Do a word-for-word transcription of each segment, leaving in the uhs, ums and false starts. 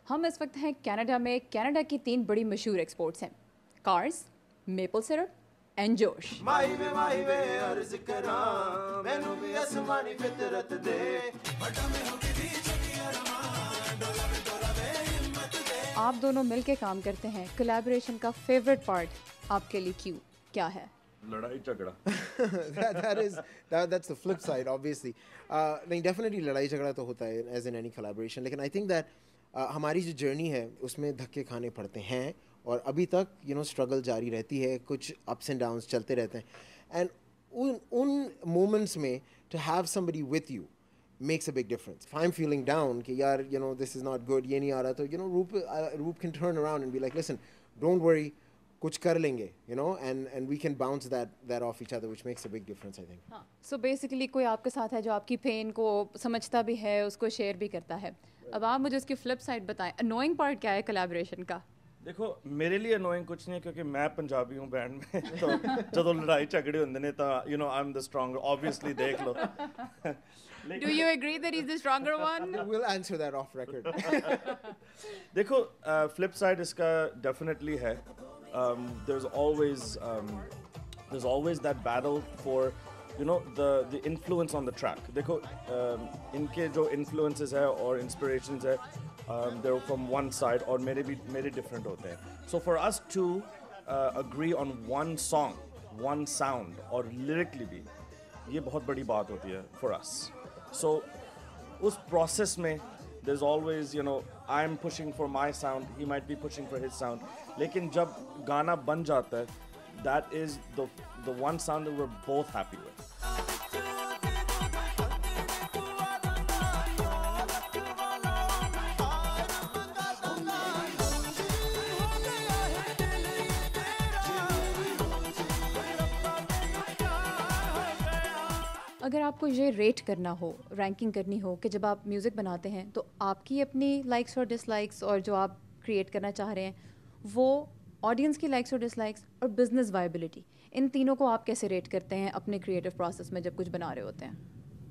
हम इस वक्त हैं कनाडा में। कनाडा की तीन बड़ी मशहूर एक्सपोर्ट्स हैं, कार्स, मेपल सिरप एंड जोश। आप दोनों मिलके काम करते हैं, कोलैबोरेशन का फेवरेट पार्ट आपके लिए क्यों क्या है? लड़ाई झगड़ा that, that is that, that's the flip side obviously. uh, नहीं definitely लड़ाई झगड़ा तो होता है as in any collaboration, लेकिन I think that uh, हमारी जो जर्नी है उसमें धक्के खाने पड़ते हैं और अभी तक you know स्ट्रगल जारी रहती है, कुछ ups and downs चलते रहते हैं and उन उन moments में to have somebody with you makes a big difference. If I'm feeling down कि यार you know this is not good, ये नहीं आ रहा, तो you know Roop, uh, Roop can turn around and be like, listen, don't worry, कुछ कर लेंगे, you know, and and we can bounce that that off each other, which makes a big difference, I think. हाँ, so basically कोई आपके साथ है जो आपकी पेन को समझता भी है, उसको शेयर भी करता है। अब आप मुझे उसकी फ्लिप साइड बताएं, अनोइंग पार्ट क्या है कोलैबोरेशन का? देखो मेरे लिए अनोइंग कुछ नहीं है क्योंकि मैं पंजाबी हूँ बैंड में, तो ਜਦੋਂ ਲੜਾਈ ਝਗੜੇ ਹੁੰਦੇ ਨੇ ਤਾਂ you know I'm the stronger, obviously देख लो. Do you agree that he's the stronger one? We'll answer that off record. देखो flip side इसका definitely है. Um, there's always um, there's always that battle for you know the the influence on the track. देखो um, इनके जो influences है और inspirations है, um, they're from one side और मेरे भी मेरे different होते हैं. So for us to uh, agree on one song, one sound और lyrically भी ये बहुत बड़ी बात होती है for us. So उस process में there's always you know I'm pushing for my sound, he might be pushing for his sound. लेकिन जब गाना बन जाता है, that is the the one sound that we're both happy with. अगर आपको ये रेट करना हो, रैंकिंग करनी हो कि जब आप म्यूज़िक बनाते हैं तो आपकी अपनी लाइक्स और डिसलाइक्स और जो आप क्रिएट करना चाह रहे हैं वो ऑडियंस की लाइक्स और डिसलाइक्स और बिजनेस वायबिलिटी, इन तीनों को आप कैसे रेट करते हैं अपने क्रिएटिव प्रोसेस में जब कुछ बना रहे होते हैं?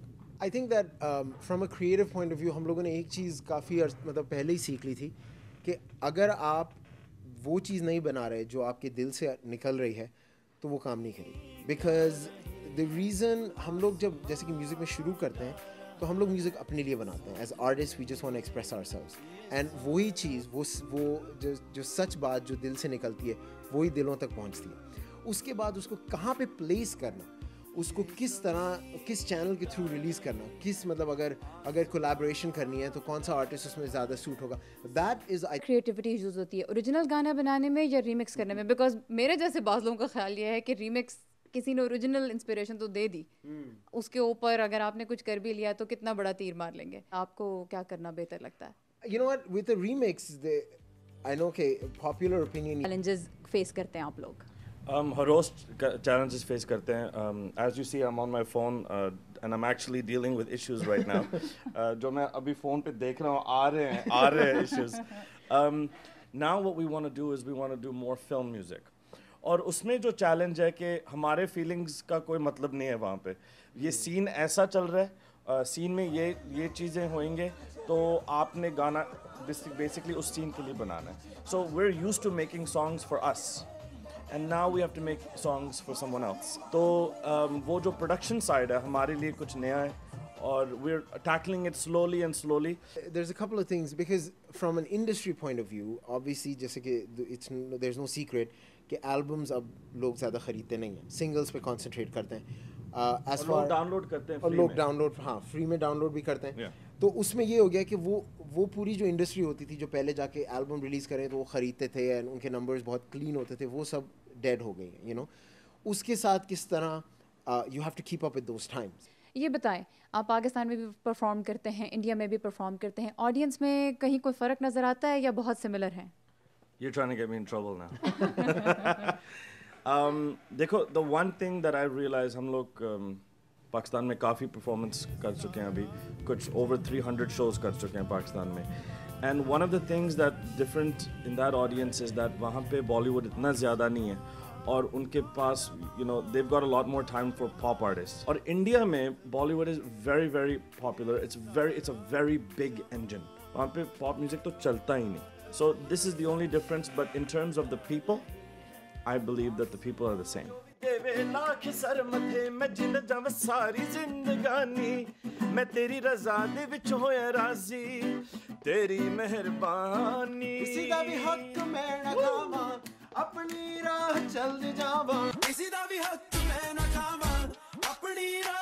I think that um, from a creative point of view हम लोगों ने एक चीज़ काफ़ी मतलब पहले ही सीख ली थी कि अगर आप वो चीज़ नहीं बना रहे जो आपके दिल से निकल रही है तो वो काम नहीं करेगी. बिकॉज द रीज़न हम लोग जब जैसे कि म्यूज़िक में शुरू करते हैं तो हम लोग म्यूज़िक अपने लिए बनाते हैं. As artist we just want to express ourselves and वही चीज़ वो वो जो जो सच बात जो दिल से निकलती है वही दिलों तक पहुंचती है. उसके बाद उसको कहाँ पे प्लेस करना, उसको किस तरह किस चैनल के थ्रू रिलीज़ करना, किस मतलब अगर अगर कोलैबोरेशन करनी है तो कौन सा आर्टिस्ट उसमें ज़्यादा सूट होगा, दैट इज़ क्रिएटिविटी यूज़ होती है ओरिजिनल गाना बनाने में या रीमिक्स करने में? बिकॉज मेरे जैसे बाज़ लोगों का ख्याल ये है कि रीमिक्स किसी ने ओरिजिनल इंस्पिरेशन तो दे दी, hmm. उसके ऊपर अगर आपने कुछ कर भी लिया तो कितना बड़ा तीर मार लेंगे. आपको क्या करना बेहतर लगता है? You know what, with the remix, the, I know okay, popular opinion. Challenges face करते हैं आप लोग? Um, हर रोज challenges face करते हैं. Um, as you see, I'm on my phone uh, and I'm actually dealing with issues right now. uh, जो मैं अभी phone पे देख रहा हूँ आ रहे हैं आ रहे हैं issues. Um, now what we want to do is we want to do more film music. और उसमें जो चैलेंज है कि हमारे फीलिंग्स का कोई मतलब नहीं है वहाँ पे. ये सीन ऐसा चल रहा है, सीन uh, में ये ये चीज़ें होंगे तो आपने गाना बेसिकली उस सीन के लिए बनाना है. So we are used to making songs for us and now we have to make songs for someone else. तो um, वो जो प्रोडक्शन साइड है हमारे लिए कुछ नया है और we are tackling it slowly and slowly. There's a couple of things because from an industry point of view, obviously जैसे कि it's there's no secret कि एल्बम्स अब लोग ज़्यादा ख़रीदते नहीं हैं, सिंगल्स पे कॉन्सेंट्रेट करते हैं. uh, और लोग डाउनलोड करते हैं और लोग डाउनलोड हाँ फ्री में डाउनलोड भी करते हैं. yeah. तो उसमें ये हो गया कि वो वो पूरी जो इंडस्ट्री होती थी जो पहले जाके एल्बम रिलीज़ करें तो वो ख़रीदते थे एंड उनके नंबर्स बहुत क्लीन होते थे, वो सब डेड हो गई हैं. यू नो उसके साथ किस तरह you have to keep up with those times. ये बताएं, आप पाकिस्तान में भी परफॉर्म करते हैं, इंडिया में भी परफॉर्म करते हैं, ऑडियंस में कहीं कोई फ़र्क नज़र आता है या बहुत सिमिलर हैं? You're trying to get me in trouble now. um, देखो, the one thing that I realize, हम लोग um, पाकिस्तान में काफ़ी performance कर चुके हैं अभी, कुछ over three hundred shows कर चुके हैं पाकिस्तान में. And one of the things that different in that audience is that वहाँ पे Bollywood इतना ज़्यादा नहीं है और उनके पास you know they've got a lot more time for pop artists. और इंडिया में Bollywood is very very popular. It's very it's a very big engine. वहाँ पे पॉप म्यूजिक तो चलता ही नहीं. So this is the only difference, but in terms of the people, I believe that the people are the same. लाख सर मथे मैं जिंद जाव सारी जिंदगानी मैं तेरी रज़ा दे विच होया राज़ी तेरी मेहरबानी किसी दा भी हक मैं ना खावां अपनी राह चल जावां किसी दा भी हक मैं ना खावां अपनी राह